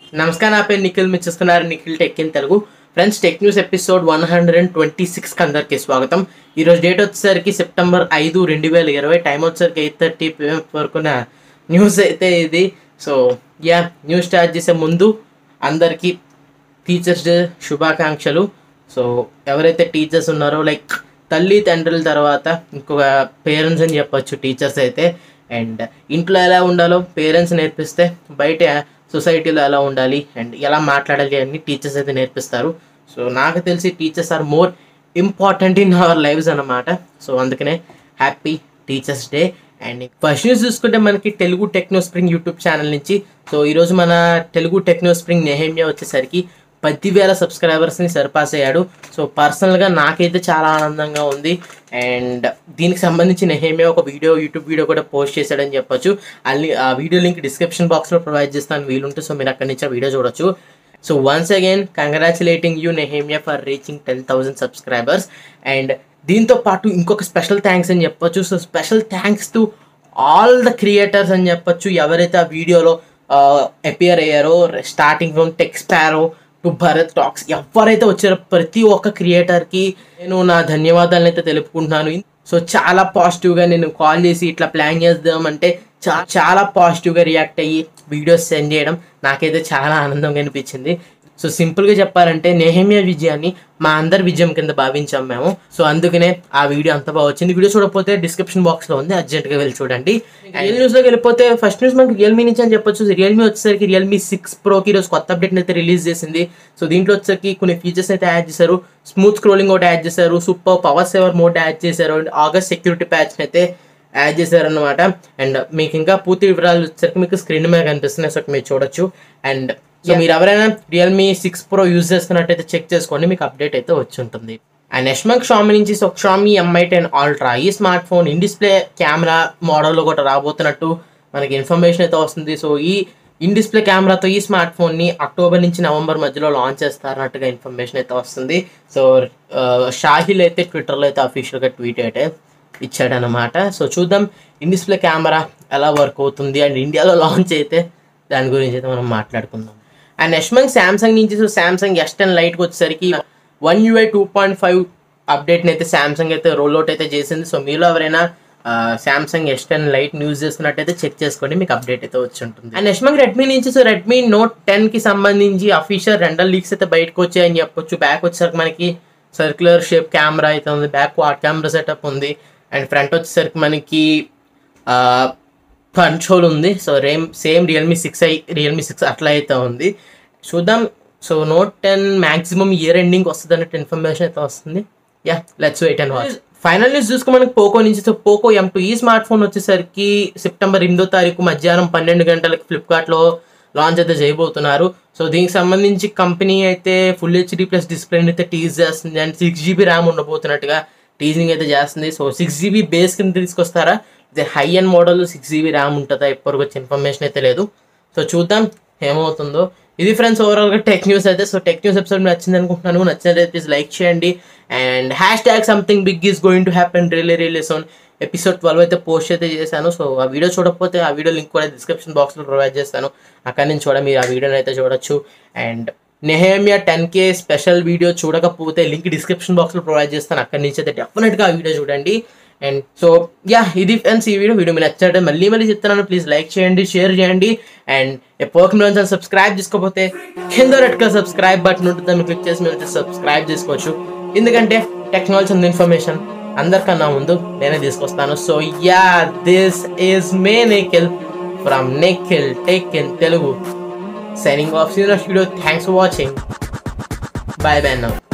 నమస్కారం నా పేరు నిఖిల్ మీరు చూస్తున్నారు Nikhil tech in Telugu friends tech news episode 126 కి అందరికీ స్వాగతం. ఈరోజు డేట్ వచ్చేసరికి సెప్టెంబర్ 5, 2020 టైం వచ్చేసరికి 8:30 PM వరకున్న న్యూస్ అయితే ఇది. సో న్యూస్ స్టార్ట్ చేసే ముందు అందరికీ టీచర్స్ డే శుభాకాంక్షలు. సో ఎవరైతే టీచర్స్ ఉన్నారో లైక్ తల్లి తండ్రుల తర్వాత ఇంకొక పేరెంట్స్ అని చెప్పొచ్చు టీచర్స్ అయితే. అండ్ ఇంట్లో ఎలా ఉండాలో పేరెంట్స్ నేర్పిస్తే బయట సొసైటీలో ఎలా ఉండాలి అండ్ ఎలా మాట్లాడాలి అని టీచర్స్ అయితే నేర్పిస్తారు. సో నాకు తెలిసి teachers are more important in our lives అన్నమాట. సో అందుకనే happy teachers day. And first news చూసుకుంటే మనకి Telugu techno spring YouTube channel నుంచి. సో ఈరోజు మన తెలుగు టెక్నో స్ప్రింగ్ నెహేమియా వచ్చేసరికి 10,000 సబ్స్క్రైబర్స్ని సర్పాస్ అయ్యాడు. సో పర్సనల్గా నాకైతే చాలా ఆనందంగా ఉంది. అండ్ దీనికి సంబంధించి నెహేమియా ఒక యూట్యూబ్ వీడియో కూడా పోస్ట్ చేశాడని చెప్పొచ్చు. ఆ వీడియో లింక్ డిస్క్రిప్షన్ బాక్స్లో ప్రొవైడ్ చేస్తాను వీలుంటే. సో మీరు అక్కడి నుంచి ఆ వీడియో చూడొచ్చు. So once again congratulating you Nehemiah for reaching 10,000 subscribers. And దీంతో పాటు ఇంకొక స్పెషల్ థ్యాంక్స్ అని చెప్పొచ్చు. So special thanks to all the creators అని చెప్పొచ్చు ఎవరైతే ఆ వీడియోలో అపియర్ అయ్యారో. Starting from tech sparrow to Bharat talks ఎవరైతే వచ్చారో ప్రతి ఒక్క క్రియేటర్కి నేను నా ధన్యవాదాలను అయితే తెలుపుకుంటున్నాను. సో చాలా పాజిటివ్గా నేను కాల్ చేసి ఇట్లా ప్లాన్ చేద్దామంటే చాలా పాజిటివ్గా రియాక్ట్ అయ్యి వీడియోస్ సెండ్ చేయడం నాకైతే చాలా ఆనందంగా అనిపించింది. సో సింపుల్గా చెప్పాలంటే నెహేమియా విజయాన్ని మా అందరి విజయం కింద భావించాం మేము. సో అందుకనే ఆ వీడియో అంత బాగా వచ్చింది. వీడియో చూడకపోతే డిస్క్రిప్షన్ బాక్స్లో ఉంది, అర్జెంట్గా వెళ్ళి చూడండి. రియల్ న్యూస్లోకి వెళ్ళిపోతే ఫస్ట్ న్యూస్ మనకి రియల్మీ నుంచి అని చెప్పొచ్చు. రియల్మీ వచ్చేసరికి రియల్మీ 6 Proకి ఈరోజు కొత్త అప్డేట్ని అయితే రిలీజ్ చేసింది. సో దీంట్లో వచ్చేసరికి కొన్ని ఫీచర్స్ అయితే యాడ్ చేశారు. స్మూత్ స్క్రోలింగ్ ఒకటి యాడ్ చేశారు, super power saver mode add చేశారు, అండ్ ఆగస్ట్ సెక్యూరిటీ ప్యాచ్ని అయితే యాడ్ చేశారనమాట. అండ్ మీకు ఇంకా పూర్తి వివరాలు వచ్చేసరికి మీకు స్క్రీన్ మీద కనిపిస్తున్నాయి. సో మీరు చూడొచ్చు. అండ్ సో మీరు ఎవరైనా రియల్మీ 6 Pro యూజ్ చేస్తున్నట్టయితే చెక్ చేసుకోండి, మీకు అప్డేట్ అయితే వచ్చి ఉంటుంది. అండ్ నెక్స్ట్ మనకి షామీ నుంచి షామీ Mi 10 Ultra ఈ smart phone in display camera మోడల్లో కూడా రాబోతున్నట్టు మనకి ఇన్ఫర్మేషన్ అయితే వస్తుంది. సో ఈ ఇన్ డిస్ప్లే కెమెరాతో ఈ స్మార్ట్ ఫోన్ని అక్టోబర్ నుంచి నవంబర్ మధ్యలో లాంచ్ చేస్తారన్నట్టుగా ఇన్ఫర్మేషన్ అయితే వస్తుంది. సో షాహిల్ అయితే ట్విట్టర్లో అయితే అఫీషియల్గా ట్వీట్ అయితే ఇచ్చాడనమాట. సో చూద్దాం ఇన్ డిస్ప్లే కెమెరా ఎలా వర్క్ అవుతుంది అండ్ ఇండియాలో లాంచ్ అయితే దాని గురించి అయితే మనం మాట్లాడుకుందాం. అండ్ నెక్స్ట్ మనకి శాంసంగ్ నుంచి. సో శాంసంగ్ S10 Liteకి వచ్చేసరికి One UI 2.5 అప్డేట్ని అయితే శాంసంగ్ అయితే రోల్అవుట్ అయితే చేసింది. సో మీలో ఎవరైనా శాంసంగ్ S10 Lite యూజ్ చేస్తున్నట్టయితే చెక్ చేసుకోండి, మీకు అప్డేట్ అయితే వచ్చి ఉంటుంది. అండ్ నెక్స్ట్ మనకి రెడ్మీ నుంచి. సో రెడ్మీ Note 10కి సంబంధించి అఫీషియల్ రెండల్ లీక్స్ అయితే బయటకు వచ్చాయని చెప్పొచ్చు. బ్యాక్ వచ్చేసరికి మనకి సర్క్యులర్ షేప్ కెమెరా అయితే ఉంది, బ్యాక్ క్వాడ్ కెమెరా సెటప్ ఉంది. అండ్ ఫ్రంట్ వచ్చేసరికి మనకి కంట్రోల్ ఉంది. సో సేమ్ రియల్మీ 6 అట్లా అయితే ఉంది. చూద్దాం. So Note 10 maximum year ending వస్తుంది అన్నట్టు ఇన్ఫర్మేషన్ అయితే వస్తుంది. Let's wait and watch. Final news చూసుకుని మనకి పోకో నుంచి. సో పోకో M2 ఈ స్మార్ట్ ఫోన్ వచ్చేసరికి సెప్టెంబర్ 8వ మధ్యాహ్నం 12 గంటలకి ఫ్లిప్కార్ట్లో లాంచ్ అయితే చేయబోతున్నారు. సో దీనికి సంబంధించి కంపెనీ అయితే ఫుల్ HD+ డిస్ప్లేని అయితే టీజ్ చేస్తుంది. అండ్ 6GB ర్యామ్ ఉండబోతున్నట్టుగా టీజింగ్ అయితే చేస్తుంది. సో 6GB బేస్ కింద తీసుకొస్తారా, ఇది high and model 6GB RAM ఉంటుందా, ఇప్పటికి వచ్చే ఇన్ఫర్మేషన్ అయితే లేదు. సో చూద్దాం ఏమవుతుందో. ఇది ఫ్రెండ్స్ ఓవరాల్గా టెక్ న్యూస్ అయితే. సో టెక్ న్యూస్ ఎపిసోడ్ నచ్చింది అనుకుంటున్నాను. నచ్చినట్లయితే ప్లీజ్ లైక్ చేయండి. And #something big is going to happen really soon. Episode 12 అయితే పోస్ట్ అయితే చేశాను. సో ఆ వీడియో చూడకపోతే ఆ వీడియో లింక్ కూడా డిస్క్రిప్షన్ బాక్స్లో ప్రొవైడ్ చేస్తాను, అక్కడి నుంచి కూడా మీరు ఆ వీడియోని అయితే చూడొచ్చు. And Nehemiah 10K special video చూడకపోతే లింక్ డిస్క్రిప్షన్ బాక్స్లో ప్రొవైడ్ చేస్తాను, అక్కడి నుంచి అయితే డెఫినెట్గా ఆ వీడియో చూడండి. అండ్ సో ఇది ఫ్రెండ్స్ ఈ వీడియో మీరు నచ్చినట్టు మళ్ళీ చెప్తున్నాను, ప్లీజ్ లైక్ చేయండి, షేర్ చేయండి. అండ్ ఎప్పుడు సబ్స్క్రైబ్ చేసుకోకపోతే కింద రెడ్ కలర్ సబ్స్క్రైబ్ బటన్ ఉంటుంది, దాన్ని క్లిక్ చేసి మీరు సబ్స్క్రైబ్ చేసుకోవచ్చు. ఎందుకంటే టెక్నాలజీ అండ్ ఇన్ఫర్మేషన్ అందరికన్నా ముందు నేనే తీసుకొస్తాను. So this is me Nikhil from Nikhil tech in Telugu signing off. See you next video. Thanks for watching. Bye now.